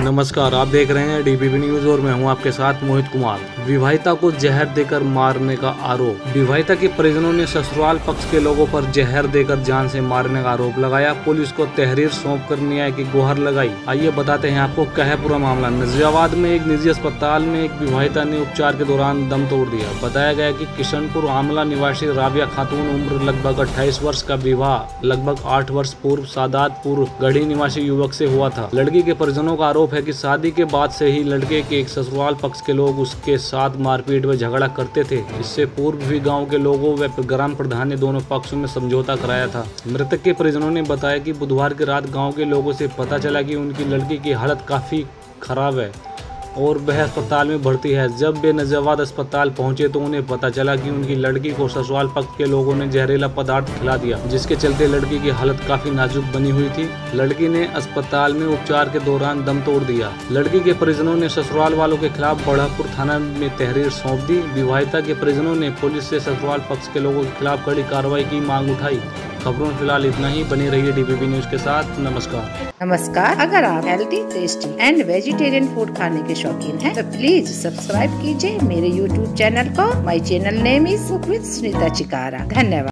नमस्कार, आप देख रहे हैं डीबीबी न्यूज और मैं हूं आपके साथ मोहित कुमार। विवाहिता को जहर देकर मारने का आरोप। विवाहिता के परिजनों ने ससुराल पक्ष के लोगों पर जहर देकर जान से मारने का आरोप लगाया। पुलिस को तहरीर सौंपकर न्याय की गुहार लगाई। आइए बताते हैं आपको क्या है पूरा मामला। नजीराबाद में एक निजी अस्पताल में एक विवाहिता ने उपचार के दौरान दम तोड़ दिया। बताया गया कि किशनपुर आमला निवासी राबिया खातून उम्र लगभग 28 वर्ष का विवाह लगभग 8 वर्ष पूर्व सादातपुर गढ़ी निवासी युवक से हुआ था। लड़की के परिजनों का आरोप है कि शादी के बाद से ही लड़के के ससुराल पक्ष के लोग उसके साथ मारपीट व झगड़ा करते थे। इससे पूर्व भी गांव के लोगों व ग्राम प्रधान ने दोनों पक्षों में समझौता कराया था। मृतक के परिजनों ने बताया कि बुधवार की रात गांव के लोगों से पता चला कि उनकी लड़की की हालत काफी खराब है और वह अस्पताल में भर्ती है। जब वे नजीराबाद अस्पताल पहुंचे तो उन्हें पता चला कि उनकी लड़की को ससुराल पक्ष के लोगों ने जहरीला पदार्थ खिला दिया, जिसके चलते लड़की की हालत काफी नाजुक बनी हुई थी। लड़की ने अस्पताल में उपचार के दौरान दम तोड़ दिया। लड़की के परिजनों ने ससुराल वालों के खिलाफ बढ़ापुर थाना में तहरीर सौंप दी। विवाहिता के परिजनों ने पुलिस से ससुराल पक्ष के लोगों के खिलाफ कड़ी कार्रवाई की मांग उठाई। खबरों में फिलहाल इतना ही। बने रहिए डीबीबी न्यूज के साथ। नमस्कार। अगर आप healthy, tasty and vegetarian food खाने के शौकीन हैं, तो प्लीज सब्सक्राइब कीजिए मेरे YouTube चैनल को। My channel name is cook with Sunita Chikara. धन्यवाद।